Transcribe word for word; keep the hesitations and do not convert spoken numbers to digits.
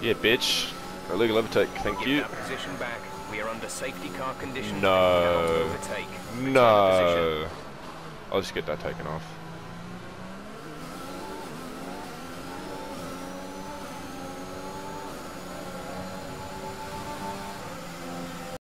Yeah, bitch. Illegal overtake, thank Give you. that position back. We are under safety car conditions. No. Cannot overtake. Return to position. No. I'll just get that taken off.